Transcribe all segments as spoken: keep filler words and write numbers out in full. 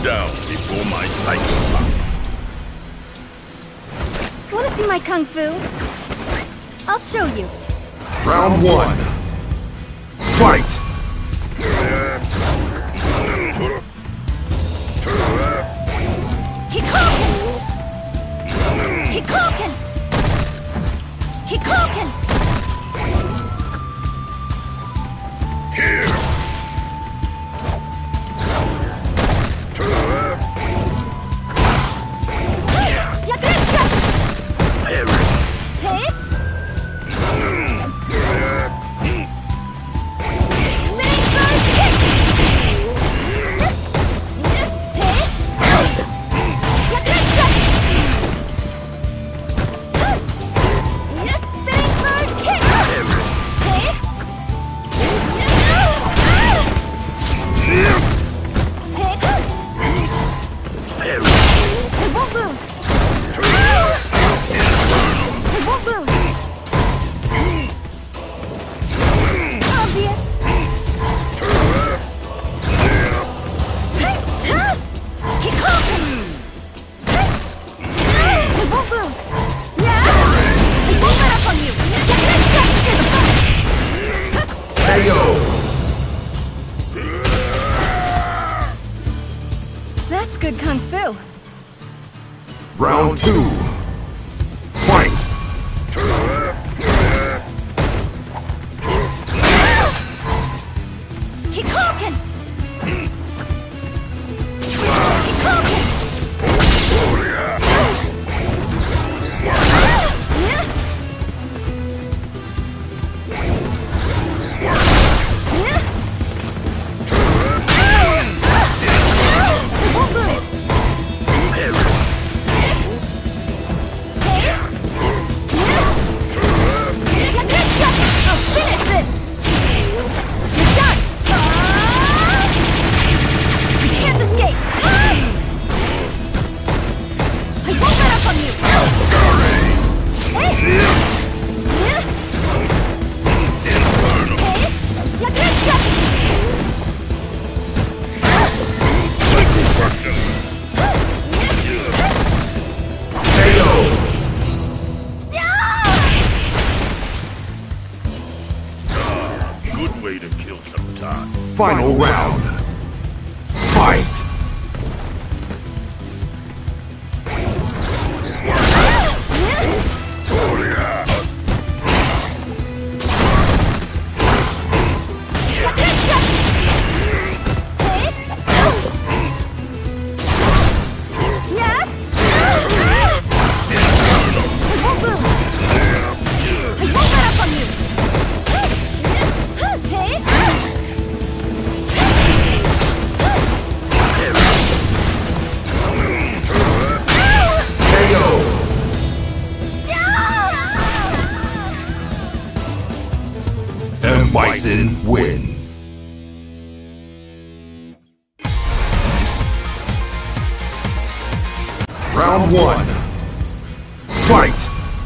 down before my cycle. Wanna see my kung fu? I'll show you. Round one. Fight! Keep cooking! Keep cooking! Keep cooking! Here! That's good kung fu. Round two. Fight! Keep cooking! Keep cooking! Way to kill some time. Final round. Fight! And Bison wins. Round one. Fight!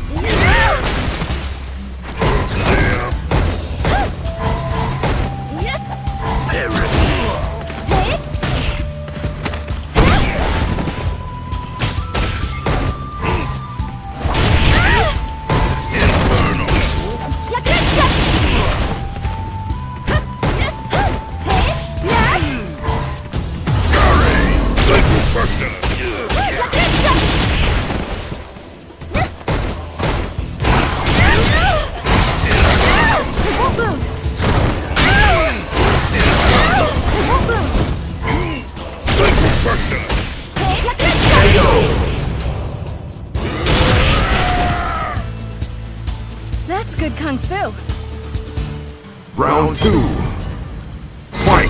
That's good kung fu. Round two. Fight!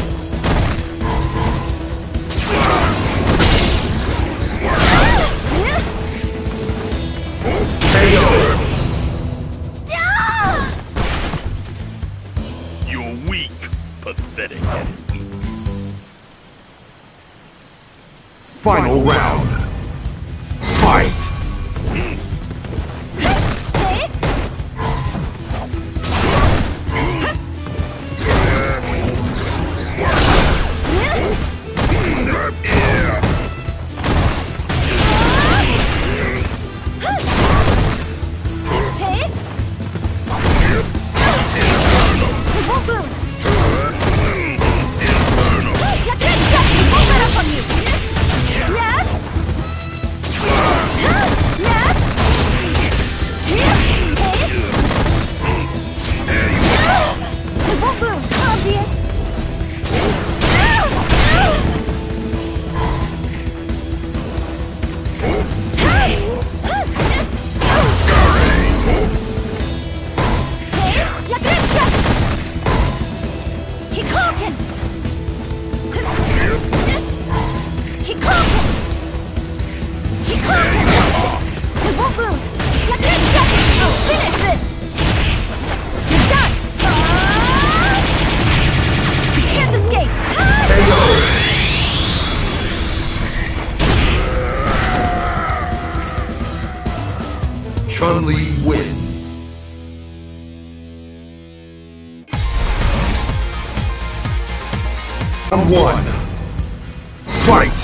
Yeah. Chun-Li wins. Round one. Fight!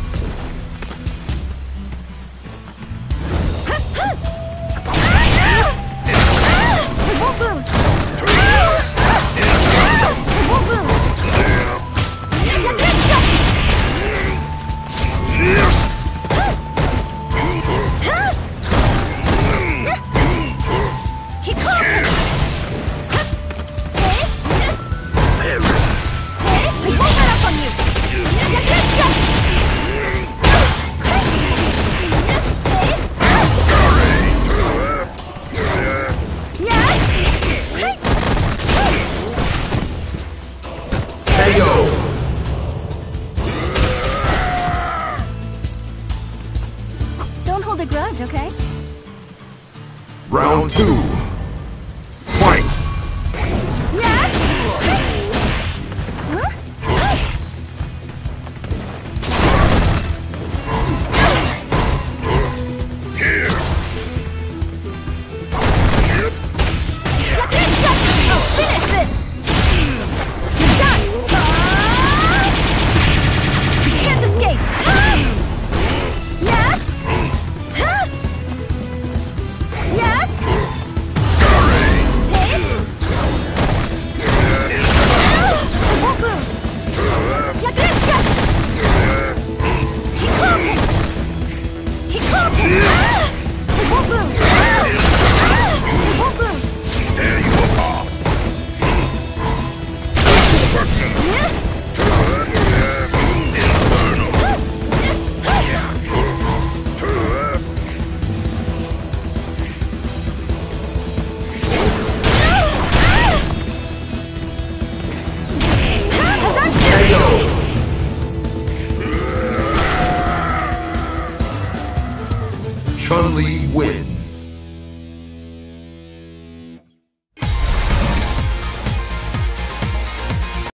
Don't hold a grudge, okay? Round two. Fight! Yeah! Huh? I'll finish this! You're done! You can't escape! Yeah? Yeah? Take? I won't lose! Yeah, good, yeah! Keep walking! Keep walking! I won't lose! I won't lose! Tear you apart. Yeah? Chun-Li wins.